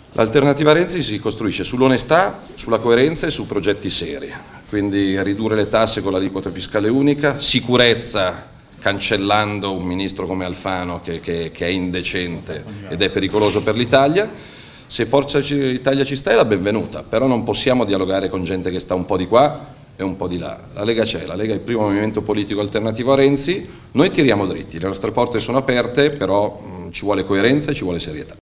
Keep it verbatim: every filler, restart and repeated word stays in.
L'alternativa Renzi si costruisce sull'onestà, sulla coerenza e su progetti seri, quindi ridurre le tasse con l'aliquota fiscale unica, sicurezza cancellando un ministro come Alfano che, che, che è indecente ed è pericoloso per l'Italia. Se Forza Italia ci sta è la benvenuta, però non possiamo dialogare con gente che sta un po' di qua e un po' di là. La Lega c'è, la Lega è il primo movimento politico alternativo a Renzi, noi tiriamo dritti, le nostre porte sono aperte, però mh, ci vuole coerenza e ci vuole serietà.